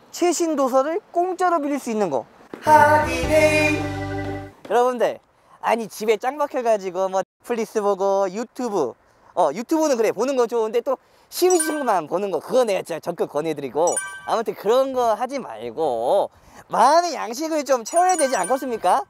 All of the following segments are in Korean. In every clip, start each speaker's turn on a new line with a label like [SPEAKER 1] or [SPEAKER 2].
[SPEAKER 1] 최신 도서를 공짜로 빌릴 수 있는 거. 하디데이. 여러분들, 아니 집에 짱 박혀가지고 뭐 넷플릭스 보고 유튜브, 유튜브는 그래 보는 거 좋은데 또 심심만 보는 거, 그거 내가 진짜 적극 권해드리고, 아무튼 그런 거 하지 말고 마음의 양식을 좀 채워야 되지 않겠습니까?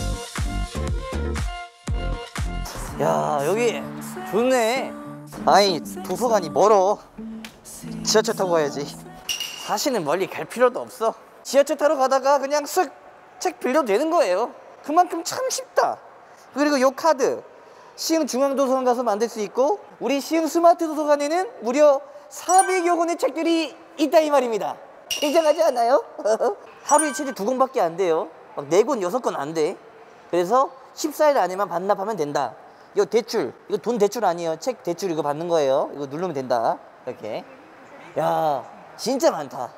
[SPEAKER 1] 야, 여기 좋네. 아니, 도서관이 멀어. 지하철 타고 가야지. 사실은 멀리 갈 필요도 없어. 지하철 타러 가다가 그냥 쓱 책 빌려도 되는 거예요. 그만큼 참 쉽다. 그리고 요 카드 시흥 중앙도서관 가서 만들 수 있고, 우리 시흥 스마트 도서관에는 무려 400여 권의 책들이 있다 이 말입니다. 굉장하지 않아요? 하루에 책이 2권밖에 안 돼요. 막 4권, 6권 안 돼. 그래서 14일 안에만 반납하면 된다. 이거 대출, 이거 돈 대출 아니에요. 책 대출 이거 받는 거예요. 이거 누르면 된다. 이렇게. 야, 진짜 많다.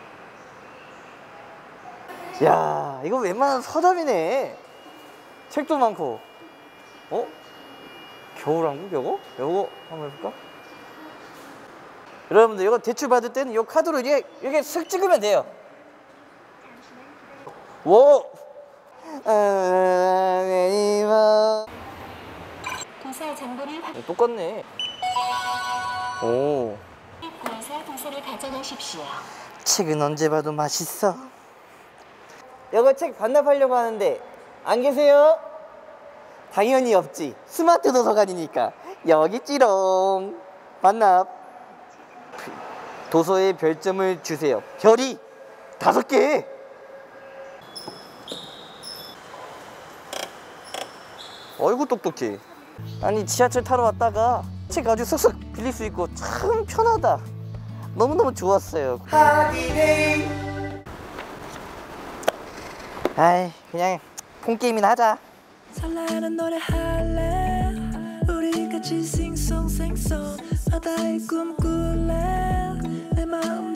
[SPEAKER 1] 야, 이거 웬만한 서점이네. 책도 많고. 겨울왕국 요거? 요거 한번 해볼까? 여러분들 이거 대출 받을 때는 이 카드로 이렇게 슥 찍으면 돼요. 오!
[SPEAKER 2] 도서 정보를
[SPEAKER 1] 똑같네. 오.
[SPEAKER 2] 구해서 도서를 가져가십시오.
[SPEAKER 1] 책은 언제 봐도 맛있어. 이거 책 반납하려고 하는데 안 계세요? 당연히 없지. 스마트 도서관이니까. 여기 찌롱. 반납. 도서에 별점을 주세요. 별이 5개. 어이구 똑똑해. 아니, 지하철 타러 왔다가 책 아주 쓱쓱 빌릴 수 있고 참 편하다. 너무너무 좋았어요. 하디데이. 아이, 그냥 폰게임이나 하자.
[SPEAKER 3] 설레는 노래 할래 우리 같이 싱송생송 바다의 꿈 꿀래 내 마음